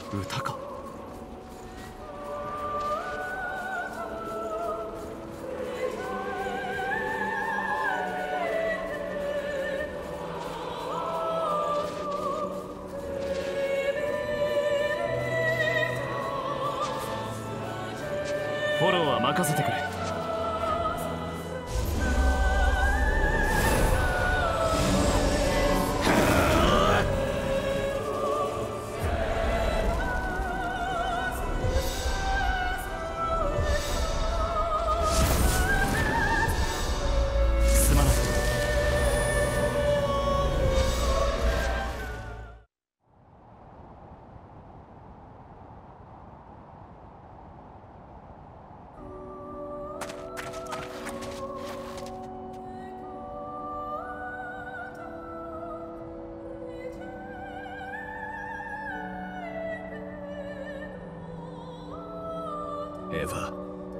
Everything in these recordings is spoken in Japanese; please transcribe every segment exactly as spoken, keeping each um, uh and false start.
歌か。フォローは任せてくれ。 エヴァ、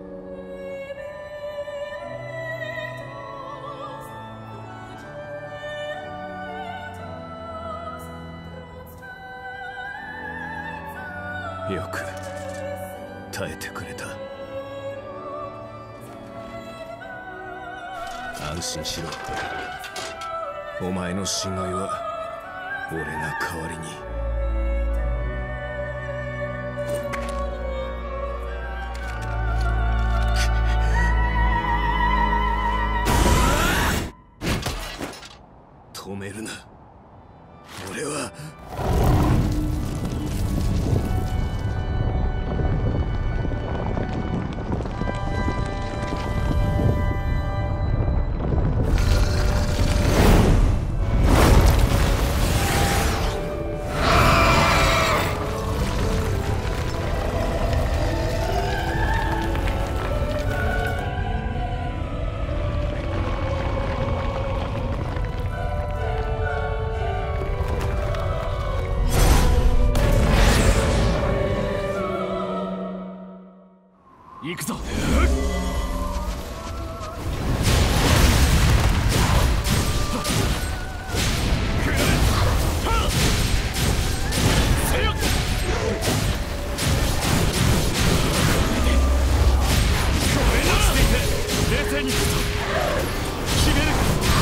よく耐えてくれた。安心しろ。お前の死骸は俺が代わりに。止めるな。俺は行くぞ。冷静に決める。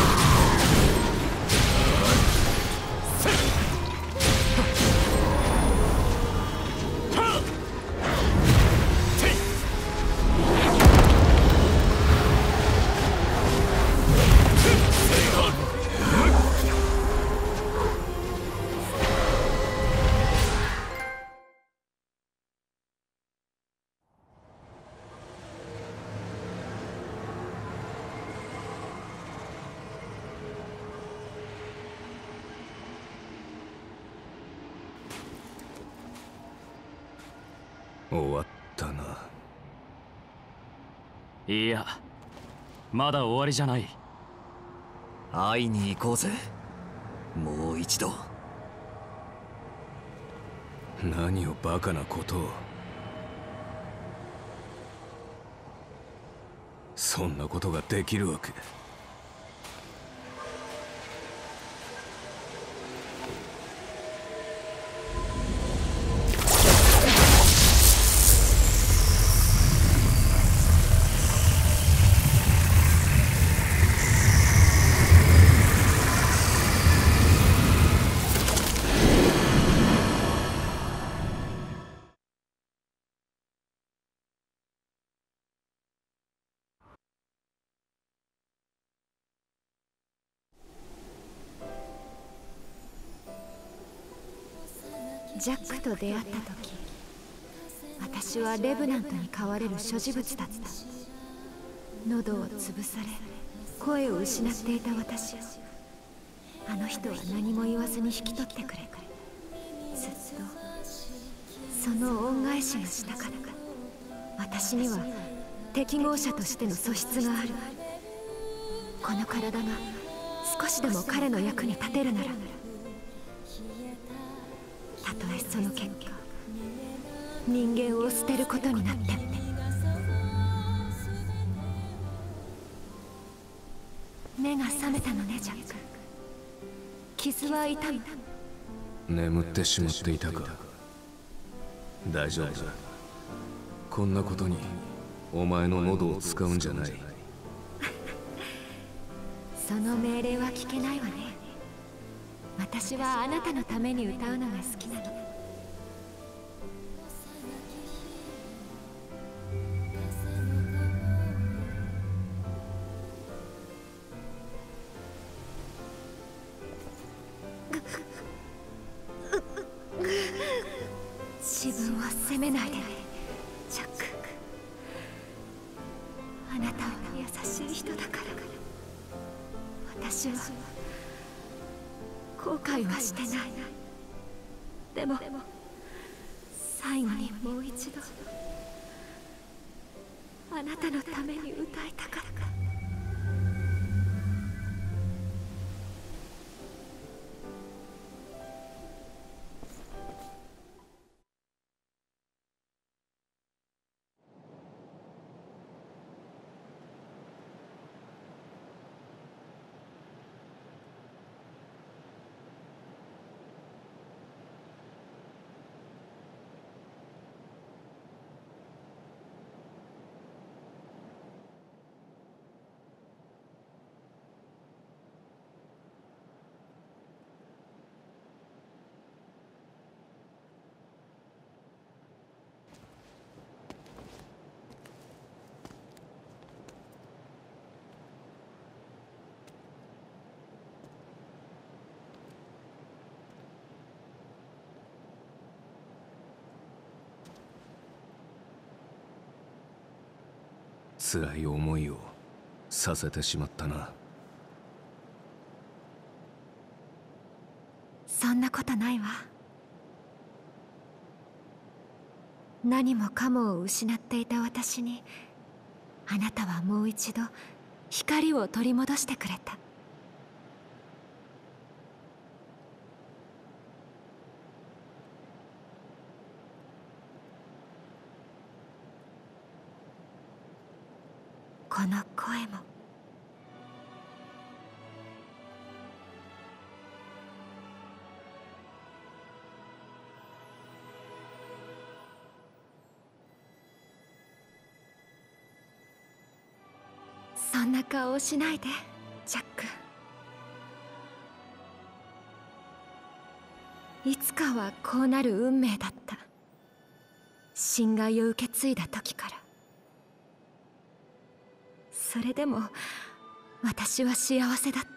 終わったな。 いや、まだ終わりじゃない。 会いに行こうぜ、もう一度。 何をバカなことを。そんなことができるわけ。 ジャックと出会った時、私はレブナントに飼われる所持物だった。喉を潰され声を失っていた私をあの人は何も言わずに引き取ってくれ、ずっとその恩返しがしたかった。私には適合者としての素質がある。この体が少しでも彼の役に立てるなら、たとえその結果人間を捨てることになっても。目が覚めたのね、ジャック。傷は痛む。 眠ってしまっていたか。 大丈夫だ。こんなことにお前の喉を使うんじゃない。 その命令は聞けないわね。私はあなたのために歌うのが好きなの。自分を責めないでね、ジャック。あなたは優しい人だから。私は後悔はしてない。でも最後にもう一度あなたのために歌いたかった。 辛い思いをさせてしまったな。 そんなことないわ。何もかもを失っていた私にあなたはもう一度光を取り戻してくれた。この声もそんな顔をしないで、ジャック。いつかはこうなる運命だった。侵害を受け継いだ時から。それでも私は幸せだった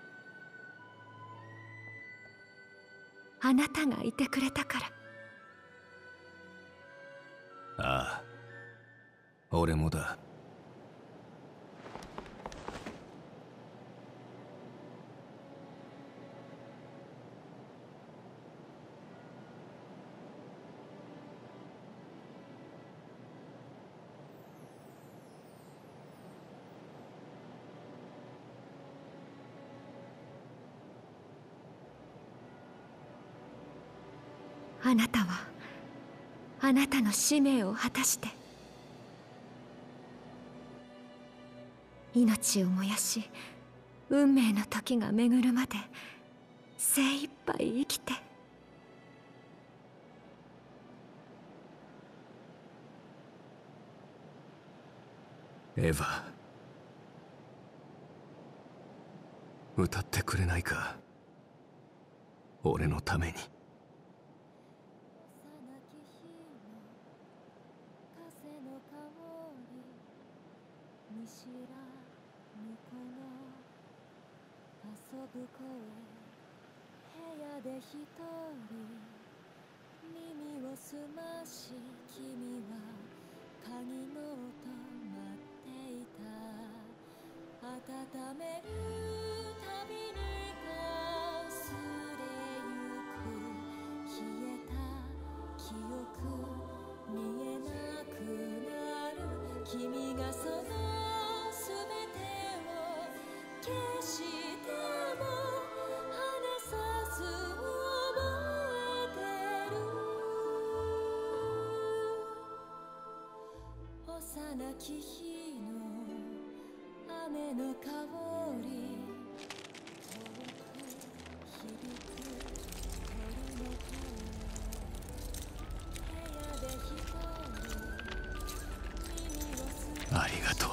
。あなたがいてくれたから。 ああ、俺もだ。 あなたはあなたの使命を果たして命を燃やし、運命の時が巡るまで精一杯生きて。 エヴァ、歌ってくれないか、俺のために。 部屋で一人耳を澄まし、君は鍵の音待っていた。温めるたびにかすれゆく消えた記憶、見えなくなる君がその全てを消しても離さず覚えてる。幼き日の雨の香り、遠く響く鳥の声、部屋でがとう。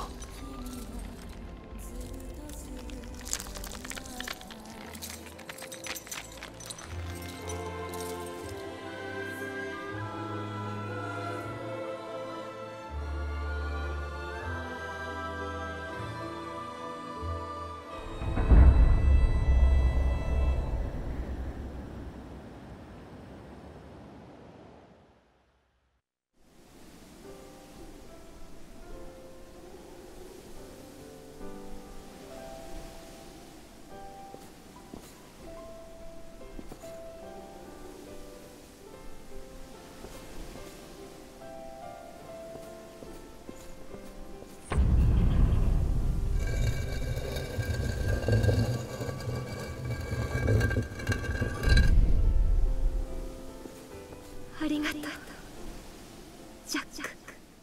ありがとう、ジャック。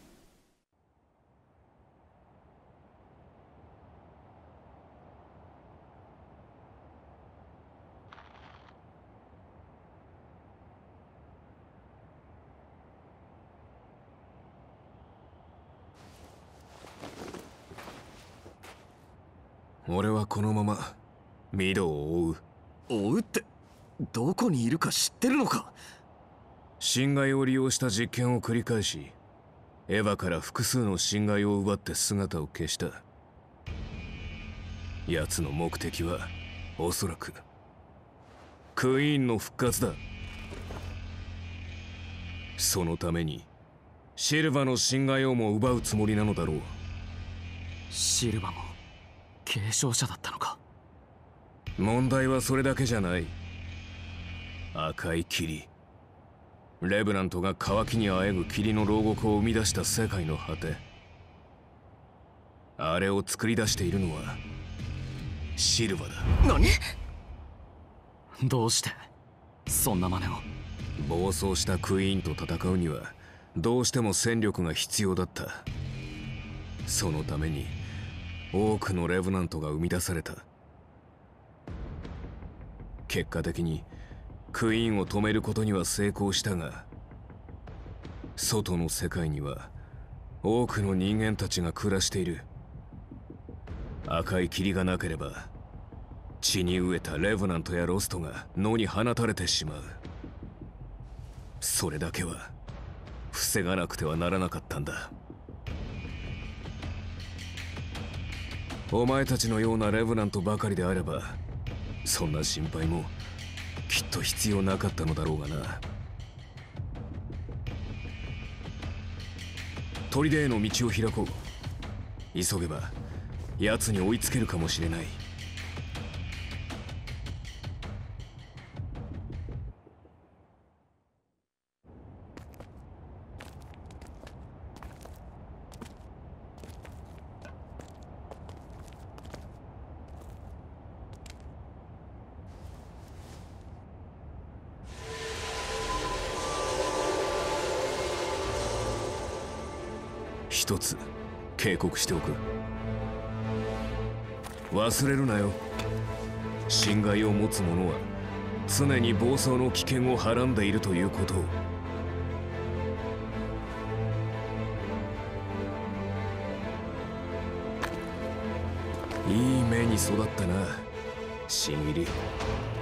俺はこのままミドを追う。 追うって、どこにいるか知ってるのか？ 侵害を利用した実験を繰り返し、エヴァから複数の侵害を奪って姿を消した。奴の目的はおそらくクイーンの復活だ。そのためにシルバの侵害をも奪うつもりなのだろう。 シルバも継承者だったのか？ 問題はそれだけじゃない。赤い霧、レブナントが渇きにあえぐ霧の牢獄を生み出した世界の果て、あれを作り出しているのはシルバだ。 何？どうしてそんな真似を？ 暴走したクイーンと戦うにはどうしても戦力が必要だった。そのために多くのレブナントが生み出された。結果的にクイーンを止めることには成功したが、外の世界には多くの人間たちが暮らしている。赤い霧がなければ血に飢えたレヴナントやロストが野に放たれてしまう。それだけは防がなくてはならなかったんだ。お前たちのようなレヴナントばかりであればそんな心配もきっと必要なかったのだろうがな。砦への道を開こう。急げば奴に追いつけるかもしれない。一つ警告しておく。忘れるなよ。侵害を持つ者は常に暴走の危険をはらんでいるということを。いい目に育ったな、新入り。